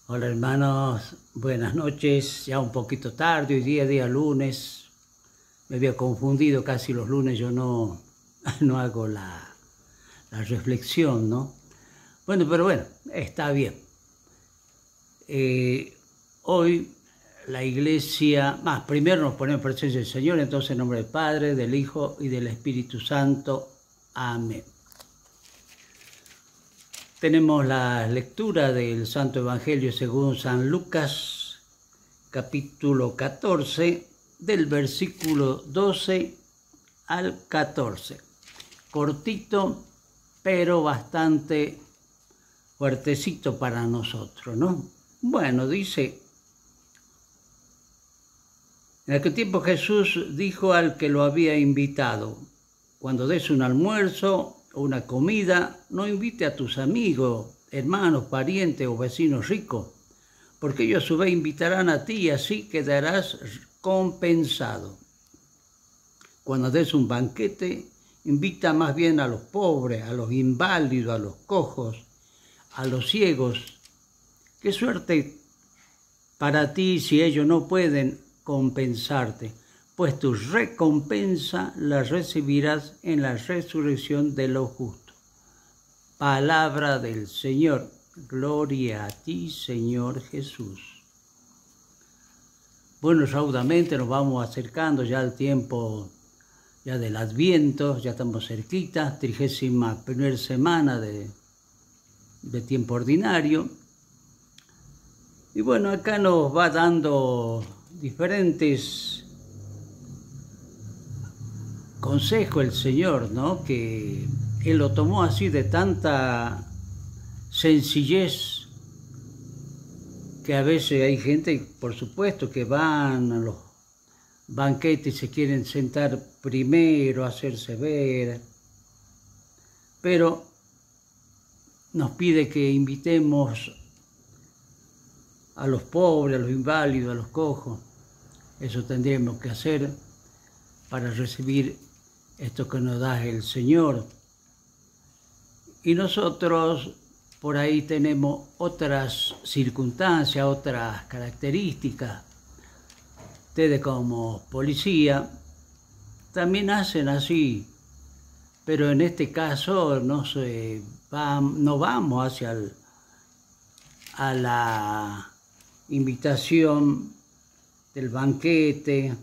Hola hermanos, buenas noches, ya un poquito tarde, hoy día lunes, me había confundido casi los lunes, yo no hago la reflexión, ¿no? Pero bueno, está bien. Hoy la iglesia, primero nos ponemos en presencia del Señor, entonces en nombre del Padre, del Hijo y del Espíritu Santo. Amén. Tenemos la lectura del Santo Evangelio según San Lucas, capítulo 14, del versículo 12 al 14. Cortito, pero bastante fuertecito para nosotros, ¿no? Bueno, dice: en aquel tiempo Jesús dijo al que lo había invitado: cuando des un almuerzo o una comida, no invite a tus amigos, hermanos, parientes o vecinos ricos, porque ellos a su vez invitarán a ti y así quedarás compensado. Cuando des un banquete, invita más bien a los pobres, a los inválidos, a los cojos, a los ciegos. Qué suerte para ti si ellos no pueden compensarte, pues tu recompensa la recibirás en la resurrección de los justos. Palabra del Señor. Gloria a ti, Señor Jesús. Bueno, raudamente nos vamos acercando ya al tiempo ya del Adviento, ya estamos cerquita, 31ª semana de tiempo ordinario. Y bueno, acá nos va dando diferentes consejos el Señor, ¿no? Que Él lo tomó así de tanta sencillez, que a veces hay gente, por supuesto, que van a los banquetes y se quieren sentar primero, hacerse ver, pero nos pide que invitemos a los pobres, a los inválidos, a los cojos. Eso tendríamos que hacer para recibir esto que nos da el Señor. Y nosotros por ahí tenemos otras circunstancias, otras características. Ustedes como policía también hacen así, pero en este caso no vamos hacia a la invitación del banquete,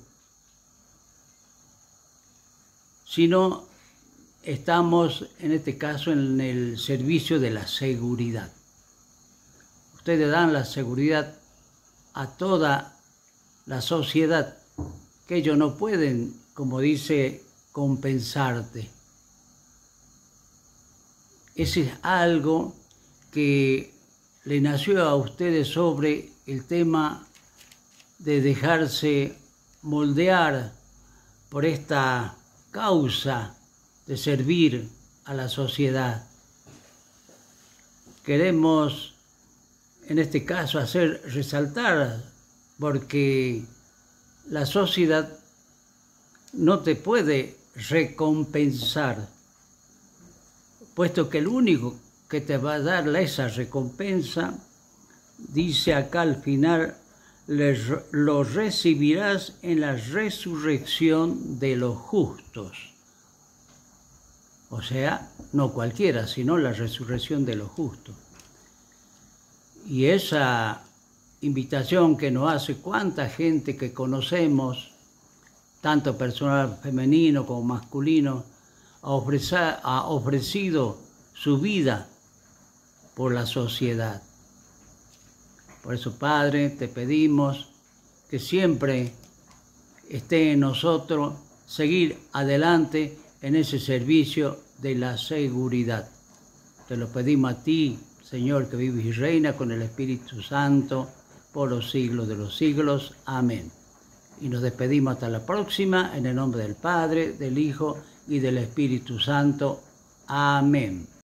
sino estamos en este caso en el servicio de la seguridad. Ustedes dan la seguridad a toda la sociedad, que ellos no pueden, como dice, compensarte. Ese es algo que le nació a ustedes sobre el tema de dejarse moldear por esta causa de servir a la sociedad. Queremos, en este caso, hacer resaltar, porque la sociedad no te puede recompensar, puesto que el único que te va a dar esa recompensa, dice acá al final, lo recibirás en la resurrección de los justos. O sea, no cualquiera, sino la resurrección de los justos. Y esa invitación que nos hace cuánta gente que conocemos, tanto personal femenino como masculino, ha ofrecido su vida por la sociedad. Por eso, Padre, te pedimos que siempre esté en nosotros seguir adelante en ese servicio de la seguridad. Te lo pedimos a ti, Señor, que vives y reina con el Espíritu Santo por los siglos de los siglos. Amén. Y nos despedimos hasta la próxima, en el nombre del Padre, del Hijo y del Espíritu Santo. Amén.